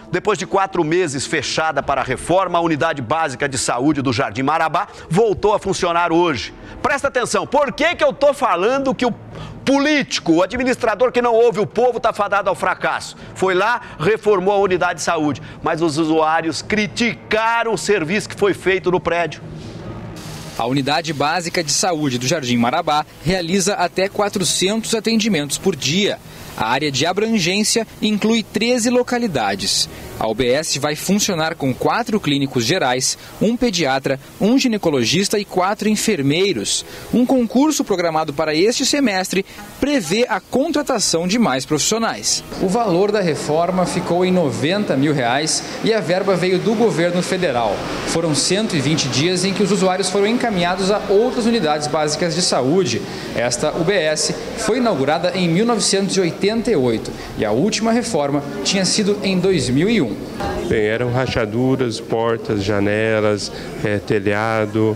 Depois de 4 meses fechada para a reforma, a Unidade Básica de Saúde do Jardim Marabá voltou a funcionar hoje. Presta atenção, por que eu estou falando que o político, o administrador que não ouve o povo está fadado ao fracasso? Foi lá, reformou a unidade de saúde, mas os usuários criticaram o serviço que foi feito no prédio. A Unidade Básica de Saúde do Jardim Marabá realiza até 400 atendimentos por dia. A área de abrangência inclui 13 localidades. A UBS vai funcionar com 4 clínicos gerais, 1 pediatra, 1 ginecologista e 4 enfermeiros. Um concurso programado para este semestre prevê a contratação de mais profissionais. O valor da reforma ficou em R$ 90 mil e a verba veio do governo federal. Foram 120 dias em que os usuários foram encaminhados a outras unidades básicas de saúde. Esta UBS foi inaugurada em 1988 e a última reforma tinha sido em 2001. Bem, eram rachaduras, portas, janelas, telhado,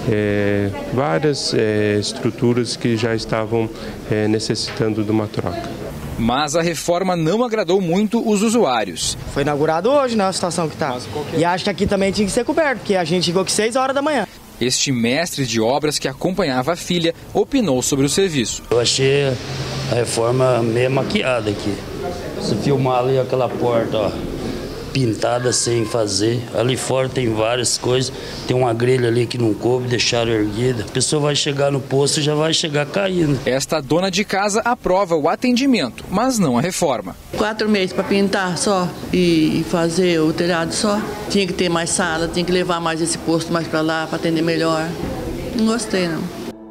várias estruturas que já estavam necessitando de uma troca. Mas a reforma não agradou muito os usuários. Foi inaugurado hoje, né, a situação que está. E acho que aqui também tinha que ser coberto, porque a gente chegou aqui 6 horas da manhã. Este mestre de obras que acompanhava a filha opinou sobre o serviço. Eu achei a reforma meio maquiada aqui. Se filmar ali aquela porta, ó, pintada sem fazer. Ali fora tem várias coisas. Tem uma grelha ali que não coube, deixaram erguida. A pessoa vai chegar no posto e já vai chegar caindo. Esta dona de casa aprova o atendimento, mas não a reforma. 4 meses para pintar só e fazer o telhado só. Tinha que ter mais sala, tinha que levar mais esse posto mais para lá para atender melhor. Não gostei, não.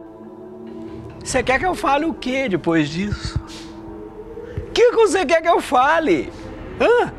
Você quer que eu fale o quê depois disso? O que você quer que eu fale? Hã?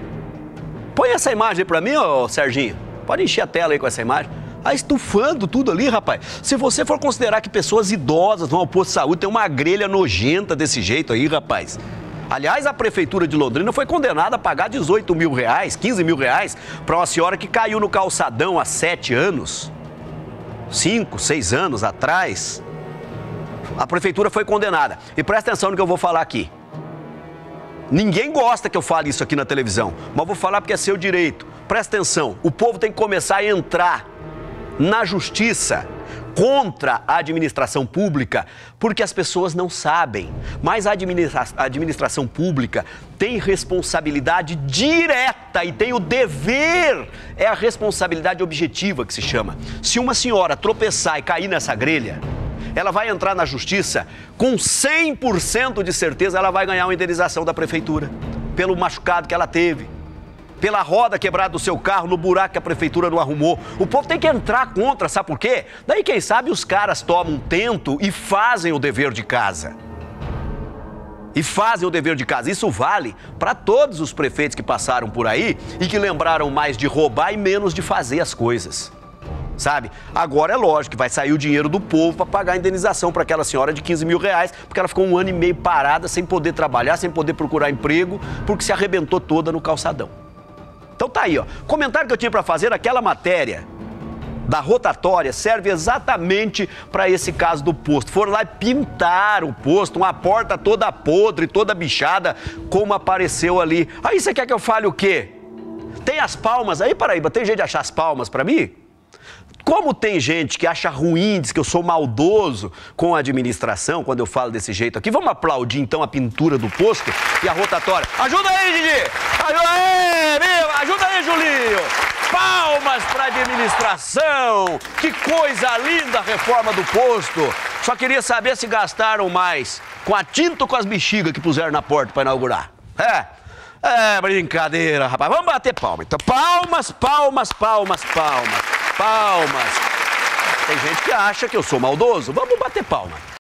Põe essa imagem aí pra mim, ô Serginho. Pode encher a tela aí com essa imagem. Ah, estufando tudo ali, rapaz. Se você for considerar que pessoas idosas vão ao posto de saúde, tem uma grelha nojenta desse jeito aí, rapaz. Aliás, a Prefeitura de Londrina foi condenada a pagar 18 mil reais, 15 mil reais, para uma senhora que caiu no calçadão há 7 anos. 5, 6 anos atrás. A Prefeitura foi condenada. E presta atenção no que eu vou falar aqui. Ninguém gosta que eu fale isso aqui na televisão, mas vou falar porque é seu direito. Presta atenção, o povo tem que começar a entrar na justiça contra a administração pública, porque as pessoas não sabem. Mas a administração pública tem responsabilidade direta e tem o dever, é a responsabilidade objetiva que se chama. Se uma senhora tropeçar e cair nessa grelha, ela vai entrar na justiça com 100% de certeza, ela vai ganhar uma indenização da prefeitura pelo machucado que ela teve, pela roda quebrada do seu carro, no buraco que a prefeitura não arrumou. O povo tem que entrar contra, sabe por quê? Daí, quem sabe, os caras tomam um tento e fazem o dever de casa. Isso vale para todos os prefeitos que passaram por aí e que lembraram mais de roubar e menos de fazer as coisas. Sabe? Agora é lógico que vai sair o dinheiro do povo para pagar a indenização para aquela senhora de 15 mil reais, porque ela ficou 1 ano e meio parada, sem poder trabalhar, sem poder procurar emprego, porque se arrebentou toda no calçadão. Então tá aí, ó. Comentário que eu tinha para fazer, aquela matéria da rotatória serve exatamente para esse caso do posto. Foram lá e pintaram o posto, uma porta toda podre, toda bichada, como apareceu ali. Aí você quer que eu fale o quê? Tem as palmas aí, Paraíba? Tem jeito de achar as palmas para mim? Como tem gente que acha ruim, diz que eu sou maldoso com a administração quando eu falo desse jeito aqui, vamos aplaudir então a pintura do posto e a rotatória. Ajuda aí, Didi! Ajuda aí, meu! Ajuda aí, Julinho! Palmas para a administração! Que coisa linda a reforma do posto! Só queria saber se gastaram mais com a tinta ou com as bexigas que puseram na porta para inaugurar. É brincadeira, rapaz. Vamos bater palma. Então, palmas, palmas, palmas, palmas. Palmas. Tem gente que acha que eu sou maldoso. Vamos bater palma.